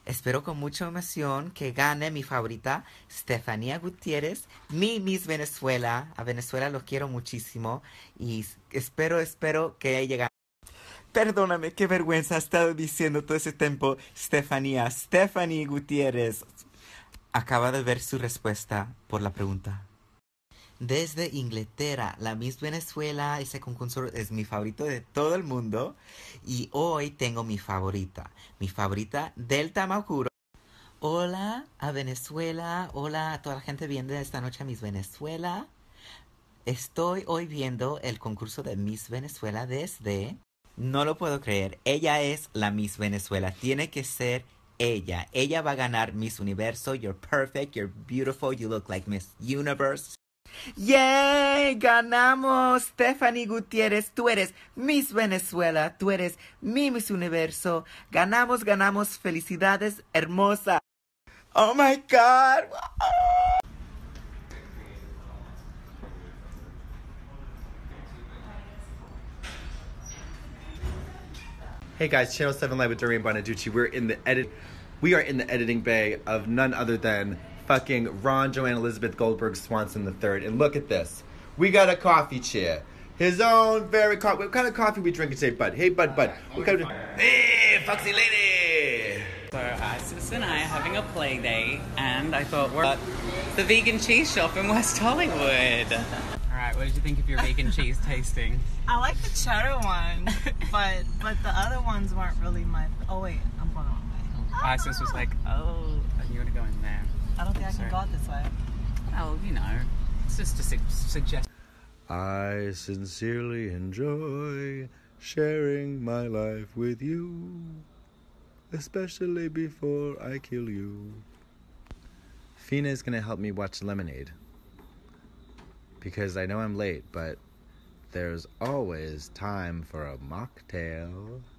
Espero con mucha emoción que gane mi favorita, Estefanía Gutiérrez, mi Miss Venezuela. A Venezuela lo quiero muchísimo y espero que ella gane. Perdóname, qué vergüenza he estado diciendo todo ese tiempo, Estefanía. Stephanie Gutiérrez. Acaba de ver su respuesta por la pregunta. Desde Inglaterra, la Miss Venezuela, ese concurso es mi favorito de todo el mundo. Y hoy tengo mi favorita del Tamaucuro. Hola a Venezuela, hola a toda la gente viendo esta noche a Miss Venezuela. Estoy hoy viendo el concurso de Miss Venezuela desde... No lo puedo creer, ella es la Miss Venezuela, tiene que ser ella. Ella va a ganar Miss Universo, you're perfect, you're beautiful, you look like Miss Universe. ¡Yay! ¡Ganamos! Stephanie Gutiérrez, tú eres Miss Venezuela, tú eres mi Miss Universo. Ganamos, ganamos, felicidades, hermosa. Oh my God. Hey guys, Channel 7 Live with Dorian Bonaducci. We are in the editing bay of none other than fucking Ron Joanne Elizabeth Goldberg Swanson III. And look at this. We got a coffee chair. His own very coffee. What kind of coffee we drinking today, Bud? Hey, Bud. What kind of... Hey, Foxy Lady! So Isis and I are having a play date, and I thought we're at the vegan cheese shop in West Hollywood. Alright, what did you think of your vegan cheese tasting? I like the cheddar one, but the other ones weren't really my... Oh wait, I'm going the wrong way. Isis was like, oh, and you want to go in there. I don't think I can go out this way. Well, you know, it's just a suggestion. I sincerely enjoy sharing my life with you, especially before I kill you. Fina is going to help me watch Lemonade, because I know I'm late, but there's always time for a mocktail.